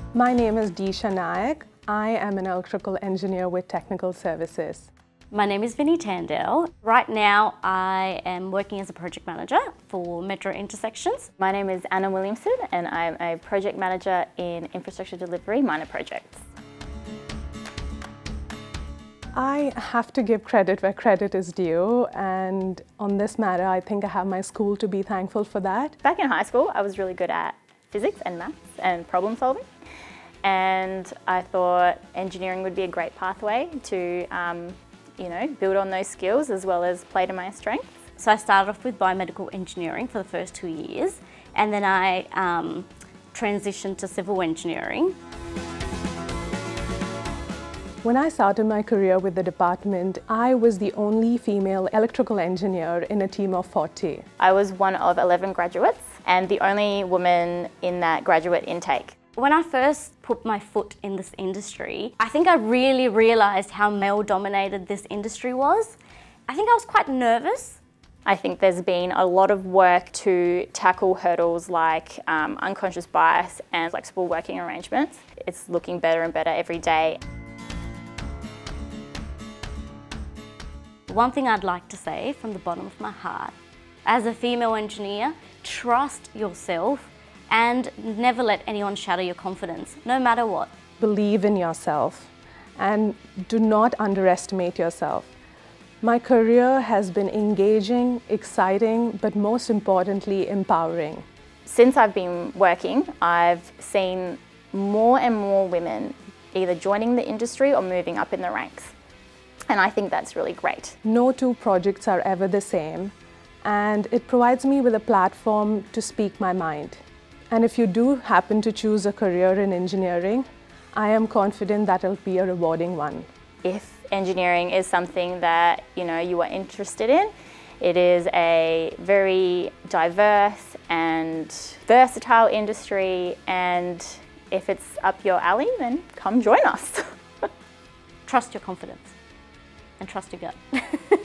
My name is Disha Nayak. I am an electrical engineer with technical services. My name is Vinnie Tandell. Right now I am working as a project manager for Metro Intersections. My name is Anna Williamson and I'm a project manager in infrastructure delivery minor projects. I have to give credit where credit is due, and on this matter I think I have my school to be thankful for that. Back in high school I was really good at physics and maths and problem solving, and I thought engineering would be a great pathway to build on those skills as well as play to my strengths. So I started off with biomedical engineering for the first 2 years, and then I transitioned to civil engineering. When I started my career with the department, I was the only female electrical engineer in a team of 40. I was one of 11 graduates and the only woman in that graduate intake. When I first put my foot in this industry, I think I really realised how male-dominated this industry was. I think I was quite nervous. I think there's been a lot of work to tackle hurdles like unconscious bias and flexible working arrangements. It's looking better and better every day. One thing I'd like to say from the bottom of my heart, as a female engineer, trust yourself and never let anyone shatter your confidence, no matter what. Believe in yourself and do not underestimate yourself. My career has been engaging, exciting, but most importantly, empowering. Since I've been working, I've seen more and more women either joining the industry or moving up in the ranks. And I think that's really great. No two projects are ever the same, and it provides me with a platform to speak my mind. And if you do happen to choose a career in engineering, I am confident that it'll be a rewarding one. If engineering is something that you are interested in, it is a very diverse and versatile industry, and if it's up your alley, then come join us. Trust your confidence and trust your gut.